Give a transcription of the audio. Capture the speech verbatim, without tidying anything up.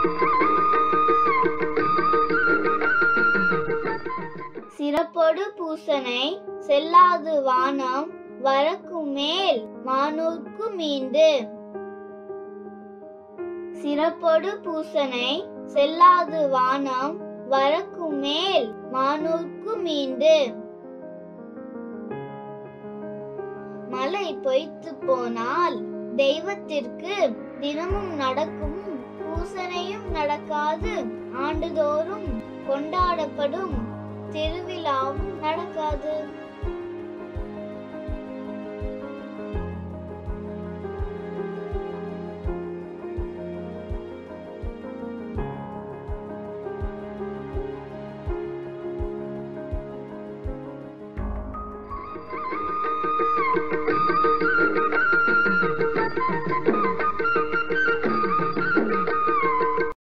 சிறப்பொடு பூசனை செல்லாது வானம் வரக்கு மேல் மானூர்க்கு மீண்டு. சிறப்பொடு பூசனை செல்லாது வானம் வரக்கு மேல் மானூர்க்கு மீண்டு. மழை பொய்த்து போனால் தெய்வத்திற்கு தினமும் நடக்கும் பூசனையும் நடக்காது, ஆண்டுதோறும் கொண்டாடப்படும் திருவிழாவும் நடக்காது.